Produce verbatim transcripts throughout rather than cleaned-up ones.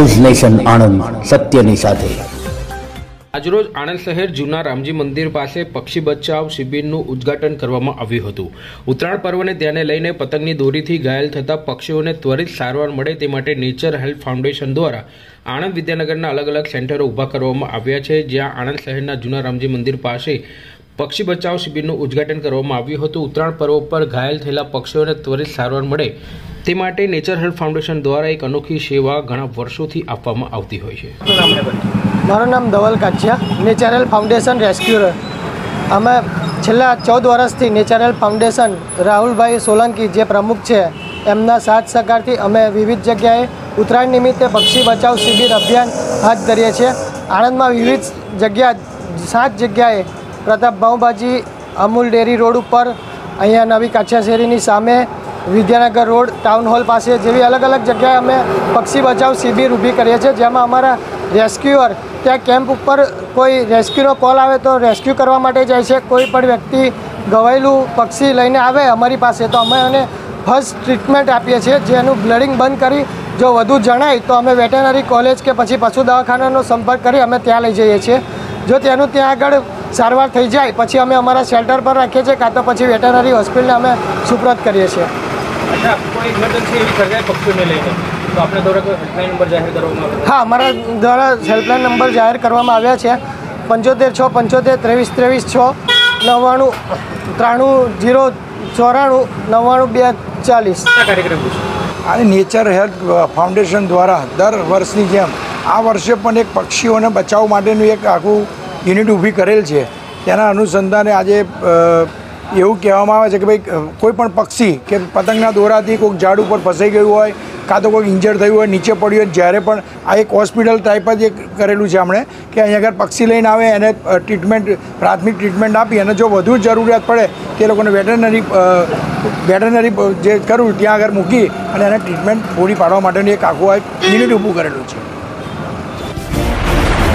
News nation Anand, સત્યની સાથે। આજરોજ આણંદ શહેર જૂના રામજી મંદિર પાસે પક્ષી બચાવ શિબિરનું ઉદ્ઘાટન કરવામાં આવ્યું હતું। ઉત્તરાયણ પર્વને ધ્યાને લઈને પતંગની દોરીથી ઘાયલ થતા પક્ષીઓને ત્વરિત સારવાર મળે તે માટે નેચર હેલ્પ ફાઉન્ડેશન દ્વારા આણંદ વિદ્યાનગરના અલગ અલગ સેન્ટરો ઊભા કરવામાં આવ્યા છે, જ્યાં આણંદ શહેરના જૂના રામજી મંદિર પાસે પક્ષી બચાવ શિબિરનું ઉદ્ઘાટન કરવામાં આવ્યું હતું। ઉત્તરાયણ પર્વ પર ઘાયલ થયેલા પક્ષીઓને ત્વરિત સારવાર મળે તે માટે નેચર હેલ્પ ફાઉન્ડેશન દ્વારા એક અનોખી સેવા ઘણા વર્ષોથી આપવામાં આવતી હોય છે। મારું નામ Dhaval Kachhiya, nature help foundation rescuer. અમે છેલ્લા ચૌદ વર્ષથી nature help foundation Rahulbhai Solanki જે પ્રમુખ છે એમના સાથ સહકારથી અમે વિવિધ જગ્યાએ ઉત્તરાયણ નિમિત્તે પક્ષી બચાવ શિબિર અભિયાન હાથ ધરીએ છીએ। આણંદમાં વિવિધ જગ્યા સાત જગ્યાએ પ્રતાપ પાઉંભાજી અમૂલ ડેરી રોડ ઉપર, અહીંયા નવી કાછિયા શેરીની સામે, વિદ્યાનગર રોડ ટાઉન હોલ પાસે જેવી અલગ અલગ જગ્યાએ અમે પક્ષી બચાવ શિબિર ઊભી કરીએ છીએ, જેમાં અમારા રેસ્ક્યુઅર ત્યાં કેમ્પ ઉપર કોઈ રેસ્ક્યુનો કોલ આવે તો રેસ્ક્યુ કરવા માટે જાય છે। કોઈ પણ વ્યક્તિ ઘવાયેલું પક્ષી લઈને આવે અમારી પાસે તો અમે એને ફર્સ્ટ ટ્રીટમેન્ટ આપીએ છીએ, જેનું બ્લડિંગ બંધ કરી જો વધુ જણાય તો અમે વેટેનરી કોલેજ કે પછી પશુ દવાખાનાનો સંપર્ક કરી અમે ત્યાં લઈ જઈએ છીએ। જો તેનું ત્યાં આગળ સારવાર થઈ જાય પછી અમે અમારા શેલ્ટર પર રાખીએ છીએ, કાં તો પછી વેટેનરી હોસ્પિટલને અમે સુપ્રત કરીએ છીએ। अच्छा, कोई इमरजेंसी एवं सर्जाए पक्षियों ने लेकर तो अपने द्वारा कोई हेल्पलाइन नंबर जाहिर करवाना? हाँ, हमारा द्वारा हेल्पलाइन नंबर जाहिर करवामां आव्या छे पंचोतेर छ पंचोतेर त्रेवीस त्रेवीस छ नव्वाणु ત્રાણું જીરો ચોરાણું નવ્વાણું બે ચાલીસ। કાર્યક્રમ અને નેચર હેલ્પ ફાઉન્ડેશન દ્વારા દર વર્ષની જેમ આ વર્ષે પણ એક પક્ષીઓને બચાવ માટેનું એક આખું યુનિટ ઊભી કરેલ છે। તેના અનુસંધાને આજે એવું કહેવામાં આવે છે કે ભાઈ કોઈ પણ પક્ષી કે પતંગના દોરાથી કોઈક ઝાડ ઉપર ફસાઈ ગયું હોય, કાં તો કોઈક ઇન્જર્ડ થયું હોય, નીચે પડ્યું હોય, જ્યારે પણ આ એક હોસ્પિટલ ટાઈપ જ એક કરેલું છે આપણે કે અહીંયા આગળ પક્ષી લઈને આવે એને ટ્રીટમેન્ટ પ્રાથમિક ટ્રીટમેન્ટ આપી અને જો વધુ જરૂરિયાત પડે તે લોકોને વેટરનરી વેટરનરી જે કરવું ત્યાં આગળ મૂકી અને એને ટ્રીટમેન્ટ પૂરી પાડવા માટેનું એક આખું એક યુનિટ ઊભું કરેલું છે।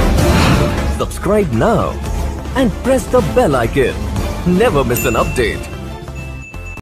Subscribe now and press the bell icon. Never miss an update.